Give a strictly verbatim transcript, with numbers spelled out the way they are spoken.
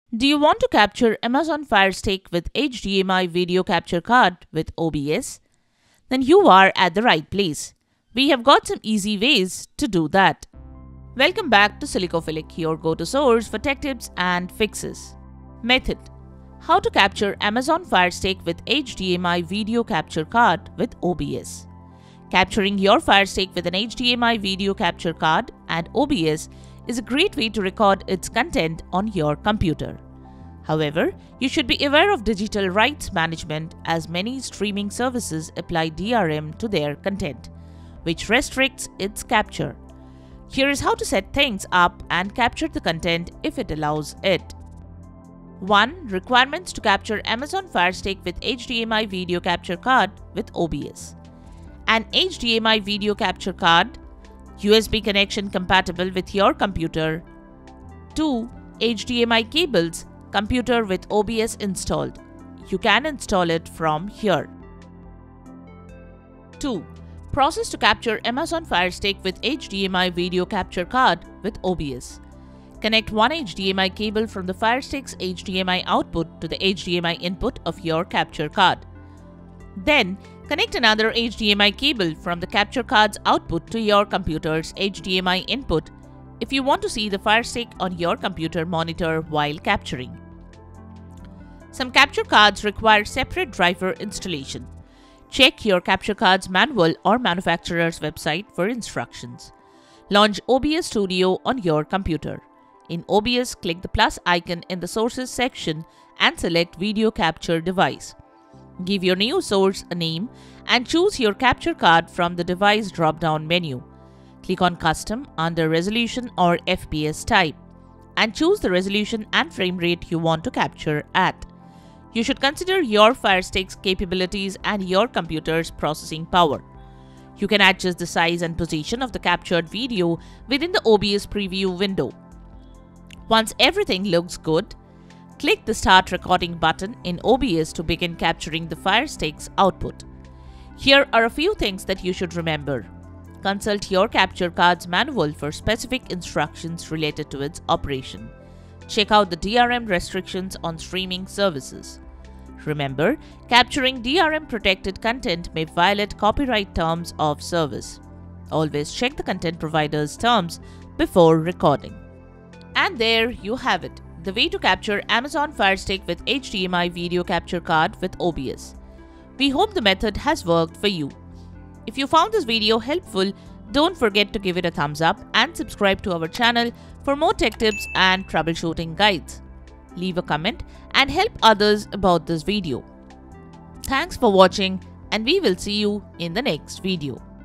Do you want to capture Amazon Fire Stick with H D M I video capture card with O B S? Then you are at the right place. We have got some easy ways to do that. Welcome back to Silicophilic, your go-to source for tech tips and fixes. Method: how to capture Amazon Fire Stick with H D M I video capture card with O B S. Capturing your Fire Stick with an H D M I video capture card and O B S is a great way to record its content on your computer. However, you should be aware of digital rights management, as many streaming services apply D R M to their content, which restricts its capture. Here is how to set things up and capture the content if it allows it. one. Requirements to capture Amazon Fire Stick with H D M I video capture card with O B S. An H D M I video capture card, U S B connection compatible with your computer. two. H D M I cables, computer with O B S installed. You can install it from here. two. Process to capture Amazon Fire Stick with H D M I video capture card with O B S. Connect one H D M I cable from the Fire Stick's H D M I output to the H D M I input of your capture card. Then, connect another H D M I cable from the capture card's output to your computer's H D M I input if you want to see the Fire Stick on your computer monitor while capturing. Some capture cards require separate driver installation. Check your capture card's manual or manufacturer's website for instructions. Launch O B S Studio on your computer. In O B S, click the plus icon in the Sources section and select Video Capture Device. Give your new source a name and choose your capture card from the device drop-down menu. Click on Custom under Resolution or F P S type and choose the resolution and frame rate you want to capture at. You should consider your Fire Stick's capabilities and your computer's processing power. You can adjust the size and position of the captured video within the O B S preview window. Once everything looks good, click the Start Recording button in O B S to begin capturing the Fire Stick's output. Here are a few things that you should remember. Consult your capture card's manual for specific instructions related to its operation. Check out the D R M restrictions on streaming services. Remember, capturing D R M protected content may violate copyright terms of service. Always check the content provider's terms before recording. And there you have it, the way to capture Amazon Fire Stick with H D M I video capture card with O B S. We hope the method has worked for you. If you found this video helpful, don't forget to give it a thumbs up and subscribe to our channel for more tech tips and troubleshooting guides. Leave a comment and help others about this video. Thanks for watching, and we will see you in the next video.